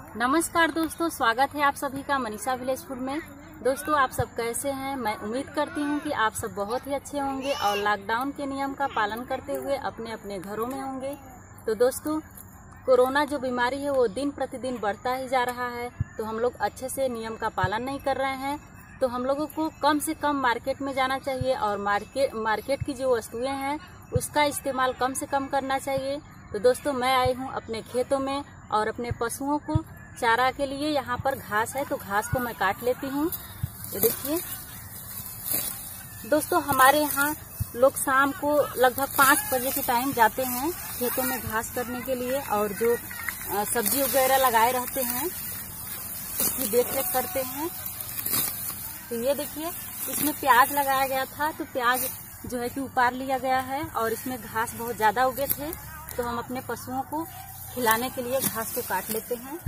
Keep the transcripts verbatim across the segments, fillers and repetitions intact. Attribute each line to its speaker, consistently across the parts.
Speaker 1: नमस्कार दोस्तों, स्वागत है आप सभी का मनीषा विलेज फूड में। दोस्तों, आप सब कैसे हैं? मैं उम्मीद करती हूं कि आप सब बहुत ही अच्छे होंगे और लॉकडाउन के नियम का पालन करते हुए अपने अपने घरों में होंगे। तो दोस्तों, कोरोना जो बीमारी है वो दिन प्रतिदिन बढ़ता ही जा रहा है, तो हम लोग अच्छे से नियम का पालन नहीं कर रहे हैं। तो हम लोगों को कम से कम मार्केट में जाना चाहिए और मार्केट मार्केट की जो वस्तुएं हैं उसका इस्तेमाल कम से कम करना चाहिए। तो दोस्तों, मैं आई हूँ अपने खेतों में और अपने पशुओं को चारा के लिए यहाँ पर घास है, तो घास को मैं काट लेती हूँ। ये देखिए दोस्तों, हमारे यहाँ लोग शाम को लगभग पाँच बजे के टाइम जाते हैं खेतों में घास करने के लिए, और जो सब्जी वगैरह लगाए रहते हैं उसकी देख रेख करते हैं। तो ये देखिए, इसमें प्याज लगाया गया था, तो प्याज जो है कि उपार लिया गया है और इसमें घास बहुत ज्यादा उगे थे, तो हम अपने पशुओं को खिलाने के लिए घास को काट लेते हैं।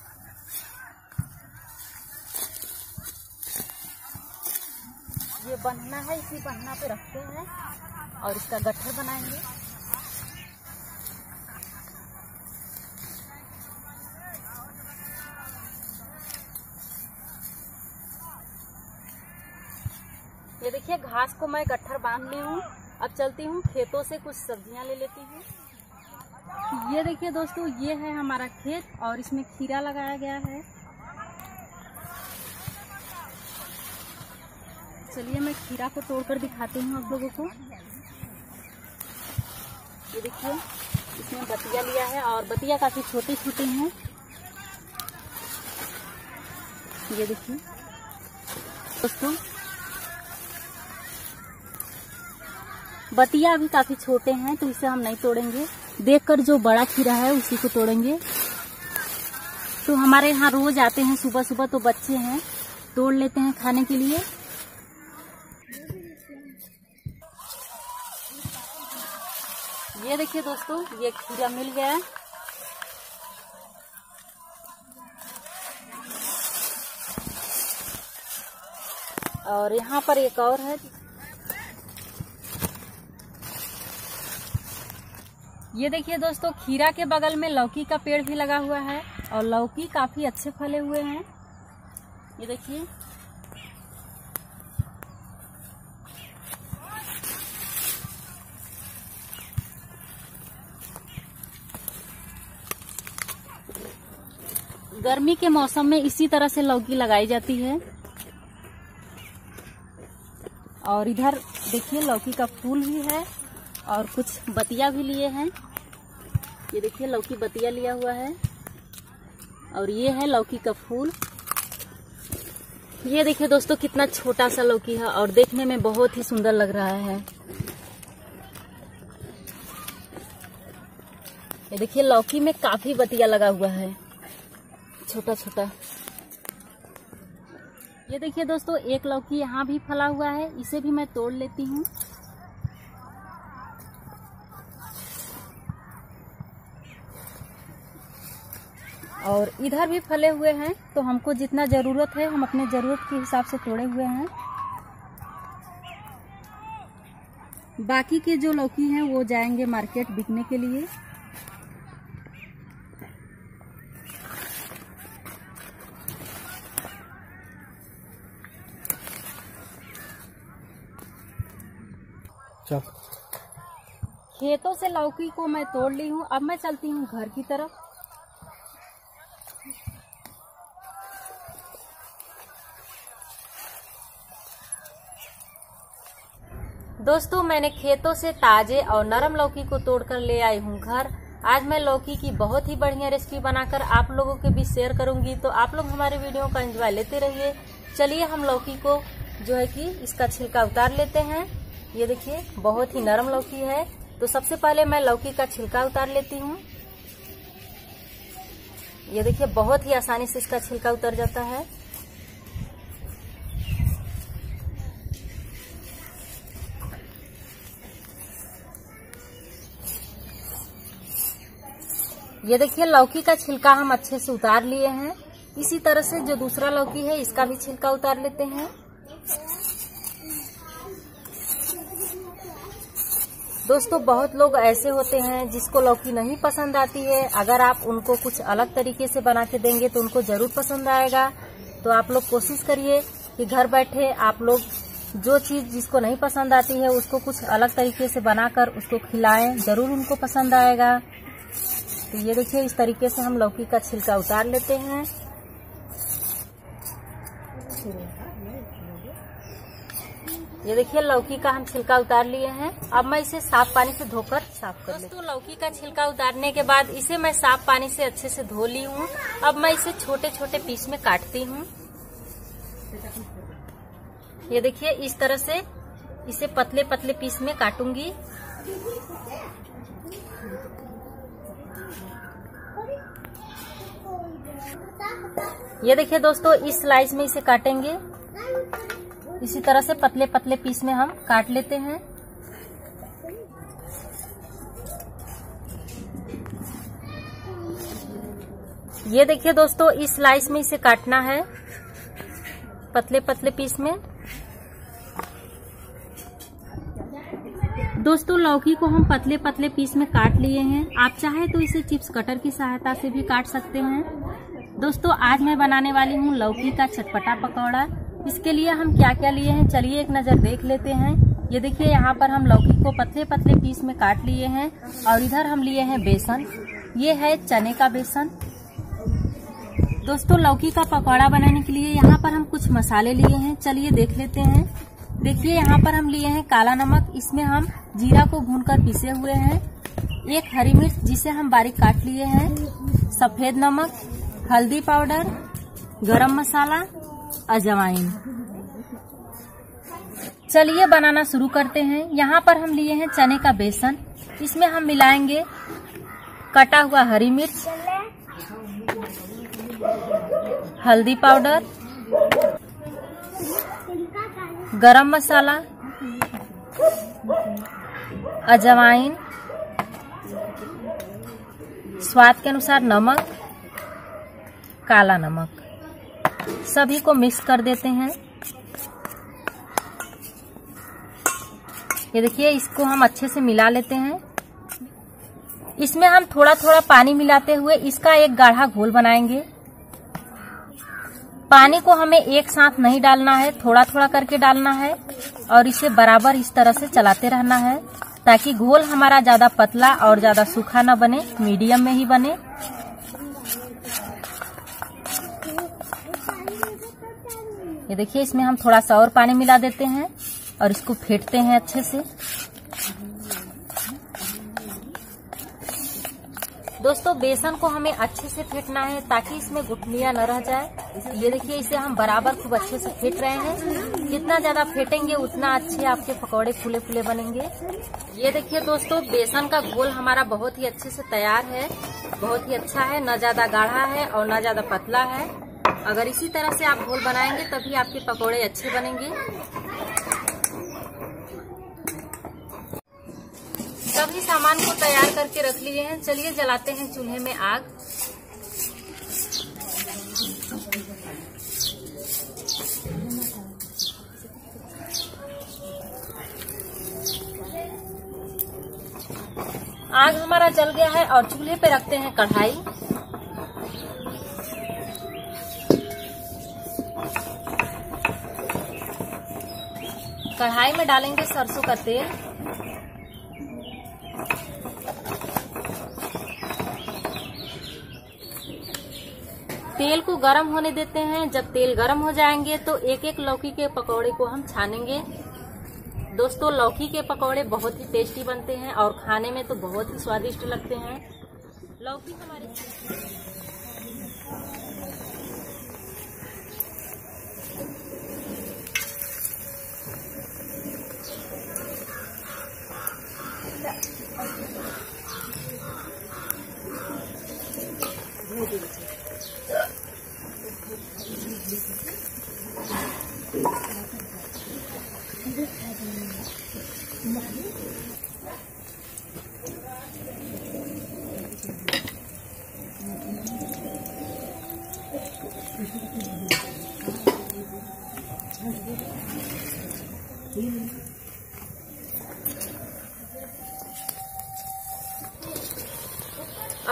Speaker 1: ये बन्हना है, इसी बन्हना पे रखते हैं और इसका गट्ठर बनाएंगे। ये देखिए, घास को मैं गट्ठर बांध ली हूँ। अब चलती हूँ खेतों से कुछ सब्जियां ले लेती हूँ। ये देखिए दोस्तों, ये है हमारा खेत और इसमें खीरा लगाया गया है। चलिए मैं खीरा को तोड़कर दिखाती हूँ आप लोगों को। ये देखिए, इसमें बतिया लिया है और बतिया काफी छोटी छोटी हैं। ये देखिए दोस्तों, बतिया अभी काफी छोटे हैं, तो इसे हम नहीं तोड़ेंगे। देखकर जो बड़ा खीरा है उसी को तोड़ेंगे। तो हमारे यहाँ रोज आते हैं सुबह सुबह, तो बच्चे हैं, तोड़ लेते हैं खाने के लिए। ये देखिए दोस्तों, ये खीरा मिल गया है। और यहाँ पर एक और है। ये देखिए दोस्तों, खीरा के बगल में लौकी का पेड़ भी लगा हुआ है और लौकी काफी अच्छे फले हुए हैं। ये देखिए, गर्मी के मौसम में इसी तरह से लौकी लगाई जाती है। और इधर देखिए, लौकी का फूल भी है और कुछ बतिया भी लिए हैं। ये देखिए, लौकी बतिया लिया हुआ है और ये है लौकी का फूल। ये देखिए दोस्तों, कितना छोटा सा लौकी है और देखने में बहुत ही सुंदर लग रहा है। ये देखिए, लौकी में काफी बतिया लगा हुआ है, छोटा छोटा। ये देखिए दोस्तों, एक लौकी यहाँ भी फला हुआ है, इसे भी मैं तोड़ लेती हूँ। और इधर भी फले हुए हैं, तो हमको जितना जरूरत है हम अपने जरूरत के हिसाब से तोड़े हुए हैं। बाकी के जो लौकी हैं वो जाएंगे मार्केट बिकने के लिए। खेतों से लौकी को मैं तोड़ ली हूँ। अब मैं चलती हूँ घर की तरफ। दोस्तों, मैंने खेतों से ताजे और नरम लौकी को तोड़कर ले आई हूँ घर। आज मैं लौकी की बहुत ही बढ़िया रेसिपी बनाकर आप लोगों के बीच शेयर करूंगी, तो आप लोग हमारे वीडियो का एंजॉय लेते रहिए। चलिए हम लौकी को जो है कि इसका छिलका उतार लेते हैं। ये देखिए, बहुत ही नरम लौकी है, तो सबसे पहले मैं लौकी का छिलका उतार लेती हूँ। ये देखिए, बहुत ही आसानी से इसका छिलका उतर जाता है। ये देखिए, लौकी का छिलका हम अच्छे से उतार लिए हैं। इसी तरह से जो दूसरा लौकी है इसका भी छिलका उतार लेते हैं। दोस्तों बहुत लोग ऐसे होते हैं जिसको लौकी नहीं पसंद आती है। अगर आप उनको कुछ अलग तरीके से बना के देंगे तो उनको जरूर पसंद आएगा। तो आप लोग कोशिश करिए कि घर बैठे आप लोग जो चीज जिसको नहीं पसंद आती है उसको कुछ अलग तरीके से बनाकर उसको खिलाएं, जरूर उनको पसंद आएगा। तो ये देखिए इस तरीके से हम लौकी का छिलका उतार लेते हैं। ये देखिए लौकी का हम छिलका उतार लिए हैं। अब मैं इसे साफ पानी से धोकर साफ कर लेती हूँ। दोस्तों लौकी का छिलका उतारने के बाद इसे मैं साफ पानी से अच्छे से धो ली हूँ। अब मैं इसे छोटे छोटे पीस में काटती हूँ। ये देखिए इस तरह से इसे पतले पतले पीस में काटूंगी। ये देखिए दोस्तों इस स्लाइस में इसे काटेंगे। इसी तरह से पतले पतले पीस में हम काट लेते हैं। ये देखिए दोस्तों इस स्लाइस में इसे काटना है पतले पतले पीस में। दोस्तों लौकी को हम पतले पतले पीस में काट लिए हैं। आप चाहे तो इसे चिप्स कटर की सहायता से भी काट सकते हैं। दोस्तों आज मैं बनाने वाली हूँ लौकी का चटपटा पकौड़ा। इसके लिए हम क्या क्या लिए हैं चलिए एक नजर देख लेते हैं। ये देखिए यहाँ पर हम लौकी को पतले पतले पीस में काट लिए हैं और इधर हम लिए हैं बेसन। ये है चने का बेसन। दोस्तों लौकी का पकौड़ा बनाने के लिए यहाँ पर हम कुछ मसाले लिए हैं, चलिए देख लेते हैं। देखिए यहाँ पर हम लिए हैं काला नमक, इसमें हम जीरा को भूनकर पीसे हुए हैं। एक हरी मिर्च जिसे हम बारीक काट लिए हैं, सफेद नमक, हल्दी पाउडर, गरम मसाला, अजवाइन। चलिए बनाना शुरू करते हैं। यहाँ पर हम लिए हैं चने का बेसन। इसमें हम मिलाएंगे कटा हुआ हरी मिर्च, हल्दी पाउडर, गरम मसाला, अजवाइन, स्वाद के अनुसार नमक, काला नमक, सभी को मिक्स कर देते हैं। ये देखिए इसको हम अच्छे से मिला लेते हैं। इसमें हम थोड़ा थोड़ा पानी मिलाते हुए इसका एक गाढ़ा घोल बनाएंगे। पानी को हमें एक साथ नहीं डालना है, थोड़ा थोड़ा करके डालना है और इसे बराबर इस तरह से चलाते रहना है ताकि घोल हमारा ज्यादा पतला और ज्यादा सूखा न बने, मीडियम में ही बने। ये देखिए इसमें हम थोड़ा सा और पानी मिला देते हैं और इसको फेंटते हैं अच्छे से। दोस्तों बेसन को हमें अच्छे से फेंटना है ताकि इसमें गुठलियां न रह जाए। ये देखिए इसे हम बराबर खूब अच्छे से फेंट रहे हैं। जितना ज्यादा फेंटेंगे उतना अच्छे आपके पकौड़े फूले फूले बनेंगे। ये देखिए दोस्तों बेसन का घोल हमारा बहुत ही अच्छे से तैयार है, बहुत ही अच्छा है, न ज्यादा गाढ़ा है और न ज्यादा पतला है। अगर इसी तरह से आप घोल बनाएंगे तभी आपके पकौड़े अच्छे बनेंगे। सभी सामान को तैयार करके रख लिए हैं। चलिए जलाते हैं चूल्हे में आग। आग हमारा जल गया है और चूल्हे पे रखते हैं कढ़ाई। कढ़ाई में डालेंगे सरसों का तेल। तेल को गरम होने देते हैं। जब तेल गरम हो जाएंगे तो एक एक लौकी के पकौड़े को हम छानेंगे। दोस्तों लौकी के पकौड़े बहुत ही टेस्टी बनते हैं और खाने में तो बहुत ही स्वादिष्ट लगते हैं। लौकी हमारी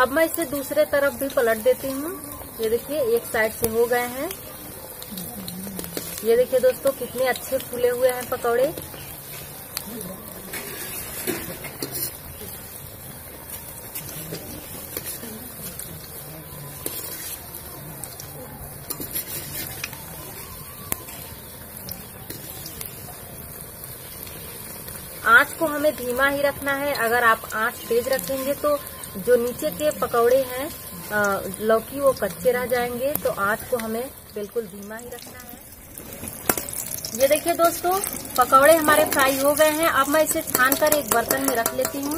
Speaker 1: अब मैं इसे दूसरे तरफ भी पलट देती हूँ। ये देखिए एक साइड से हो गए हैं। ये देखिए दोस्तों कितने अच्छे फूले हुए हैं पकौड़े। आंच को हमें धीमा ही रखना है। अगर आप आंच तेज रखेंगे तो जो नीचे के पकौड़े हैं लौकी वो कच्चे रह जाएंगे। तो आंच को हमें बिल्कुल धीमा ही रखना है। ये देखिए दोस्तों पकौड़े हमारे फ्राई हो गए हैं। अब मैं इसे छान कर एक बर्तन में रख लेती हूँ।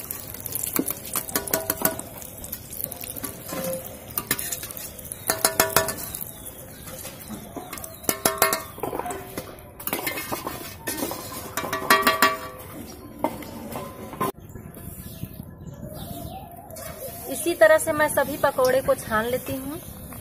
Speaker 1: इसी तरह से मैं सभी पकौड़े को छान लेती हूँ।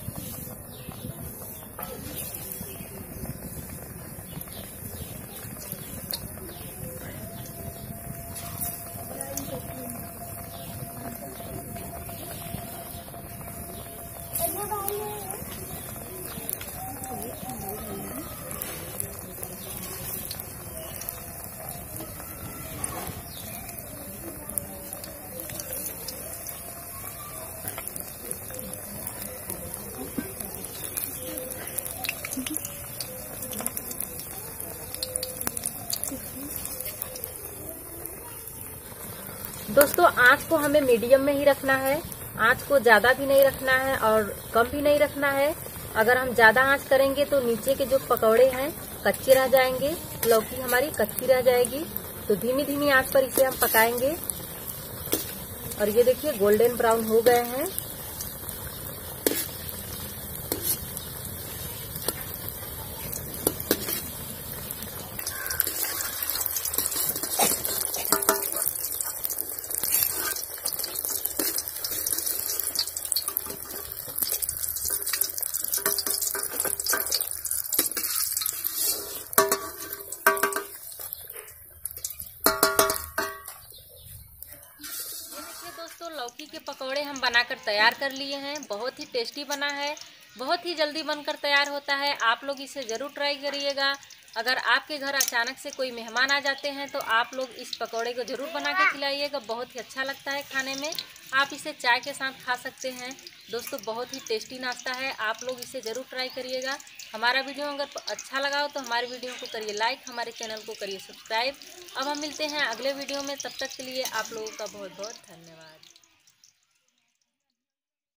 Speaker 1: दोस्तों आंच को हमें मीडियम में ही रखना है। आंच को ज्यादा भी नहीं रखना है और कम भी नहीं रखना है। अगर हम ज्यादा आंच करेंगे तो नीचे के जो पकौड़े हैं कच्चे रह जाएंगे, लौकी हमारी कच्ची रह जाएगी। तो धीमी धीमी आंच पर इसे हम पकाएंगे। और ये देखिए गोल्डन ब्राउन हो गए हैं। दोस्तों लौकी के पकौड़े हम बनाकर तैयार कर लिए हैं। बहुत ही टेस्टी बना है, बहुत ही जल्दी बनकर तैयार होता है। आप लोग इसे ज़रूर ट्राई करिएगा। अगर आपके घर अचानक से कोई मेहमान आ जाते हैं तो आप लोग इस पकौड़े को ज़रूर बना के खिलाइएगा। बहुत ही अच्छा लगता है खाने में। आप इसे चाय के साथ खा सकते हैं। दोस्तों बहुत ही टेस्टी नाश्ता है, आप लोग इसे ज़रूर ट्राई करिएगा। हमारा वीडियो अगर अच्छा लगा हो तो हमारे वीडियो को करिए लाइक, हमारे चैनल को करिए सब्सक्राइब। अब हम मिलते हैं अगले वीडियो में, तब तक के लिए आप लोगों का बहुत बहुत धन्यवाद।